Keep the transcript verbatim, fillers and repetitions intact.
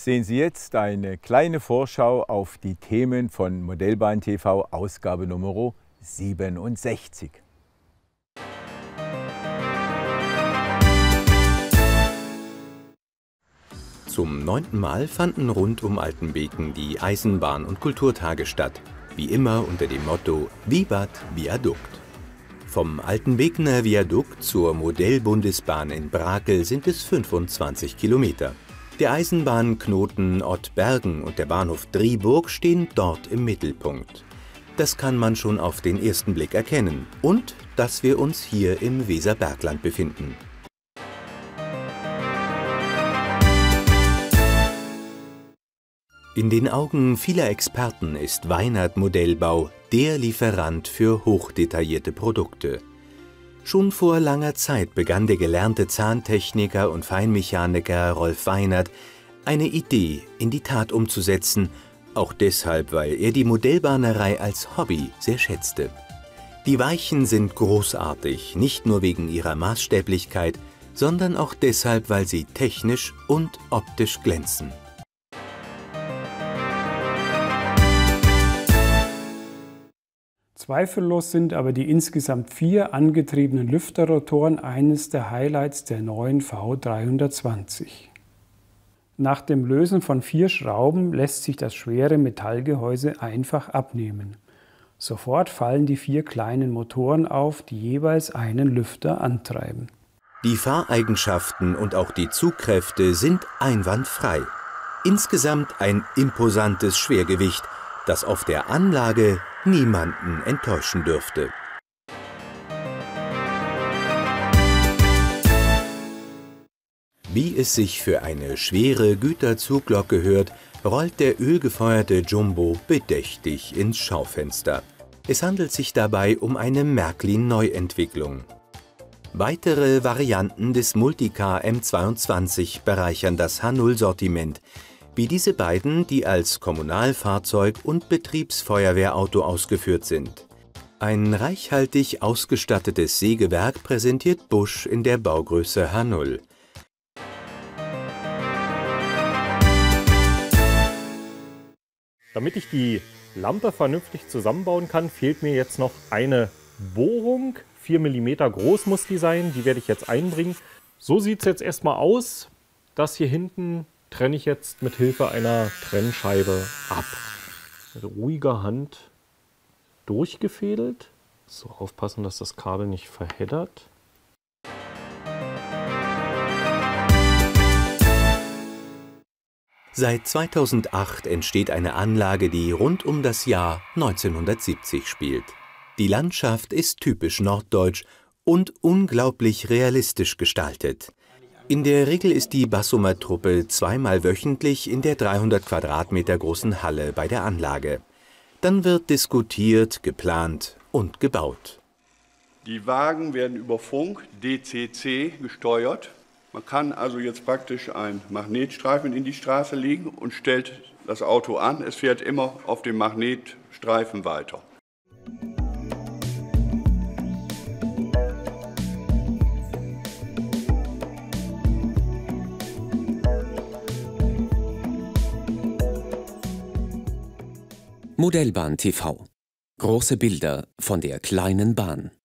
sehen Sie jetzt eine kleine Vorschau auf die Themen von Modellbahn T V Ausgabe Nummer siebenundsechzig. Zum neunten Mal fanden rund um Altenbeken die Eisenbahn- und Kulturtage statt, wie immer unter dem Motto Vivat Viadukt. Vom Altenbekener Viadukt zur Modellbundesbahn in Brakel sind es fünfundzwanzig Kilometer. Der Eisenbahnknoten Ottbergen und der Bahnhof Driburg stehen dort im Mittelpunkt. Das kann man schon auf den ersten Blick erkennen und dass wir uns hier im Weserbergland befinden. In den Augen vieler Experten ist Weinert Modellbau der Lieferant für hochdetaillierte Produkte. Schon vor langer Zeit begann der gelernte Zahntechniker und Feinmechaniker Rolf Weinert, eine Idee in die Tat umzusetzen, auch deshalb, weil er die Modellbahnerei als Hobby sehr schätzte. Die Weichen sind großartig, nicht nur wegen ihrer Maßstäblichkeit, sondern auch deshalb, weil sie technisch und optisch glänzen. Zweifellos sind aber die insgesamt vier angetriebenen Lüfterrotoren eines der Highlights der neuen V dreihundertzwanzig. Nach dem Lösen von vier Schrauben lässt sich das schwere Metallgehäuse einfach abnehmen. Sofort fallen die vier kleinen Motoren auf, die jeweils einen Lüfter antreiben. Die Fahreigenschaften und auch die Zugkräfte sind einwandfrei. Insgesamt ein imposantes Schwergewicht, das auf der Anlage niemanden enttäuschen dürfte. Wie es sich für eine schwere Güterzuglok gehört, rollt der ölgefeuerte Jumbo bedächtig ins Schaufenster. Es handelt sich dabei um eine Märklin-Neuentwicklung. Weitere Varianten des Multicar M zweiundzwanzig bereichern das H null Sortiment, wie diese beiden, die als Kommunalfahrzeug und Betriebsfeuerwehrauto ausgeführt sind. Ein reichhaltig ausgestattetes Sägewerk präsentiert Busch in der Baugröße H null. Damit ich die Lampe vernünftig zusammenbauen kann, fehlt mir jetzt noch eine Bohrung. vier Millimeter groß muss die sein, die werde ich jetzt einbringen. So sieht es jetzt erstmal aus. Das hier hinten trenne ich jetzt mit Hilfe einer Trennscheibe ab. Mit ruhiger Hand durchgefädelt. So, aufpassen, dass das Kabel nicht verheddert. Seit zweitausendacht entsteht eine Anlage, die rund um das Jahr neunzehnhundertsiebzig spielt. Die Landschaft ist typisch norddeutsch und unglaublich realistisch gestaltet. In der Regel ist die Bassumer-Truppe zweimal wöchentlich in der dreihundert Quadratmeter großen Halle bei der Anlage. Dann wird diskutiert, geplant und gebaut. Die Wagen werden über Funk D C C gesteuert. Man kann also jetzt praktisch einen Magnetstreifen in die Straße legen und stellt das Auto an. Es fährt immer auf dem Magnetstreifen weiter. Modellbahn T V. Große Bilder von der kleinen Bahn.